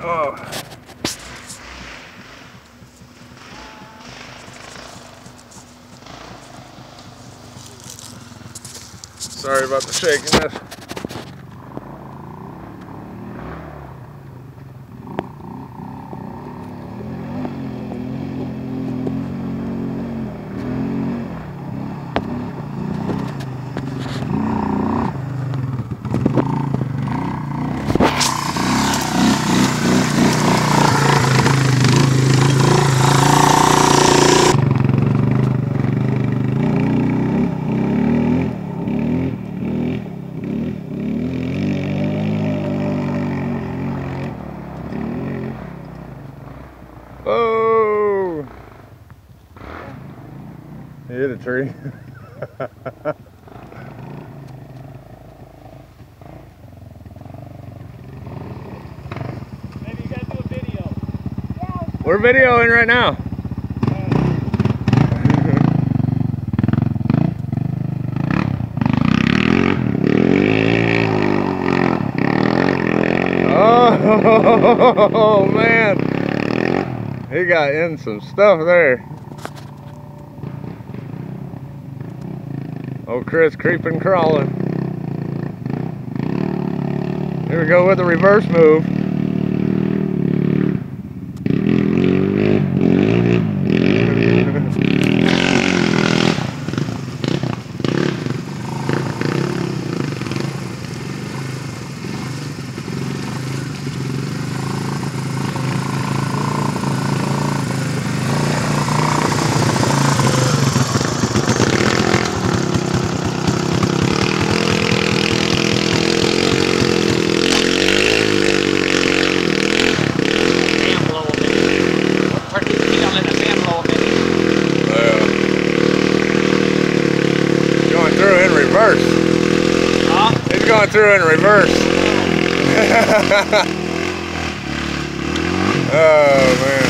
Oh. Sorry about the shakiness. Oh! He hit a tree. Maybe you gotta do a video. We're videoing right now. Oh man, he got in some stuff there. Oh, Chris creeping, crawling. Here we go with the reverse move. Reverse. Huh? He's going through in reverse. Oh man.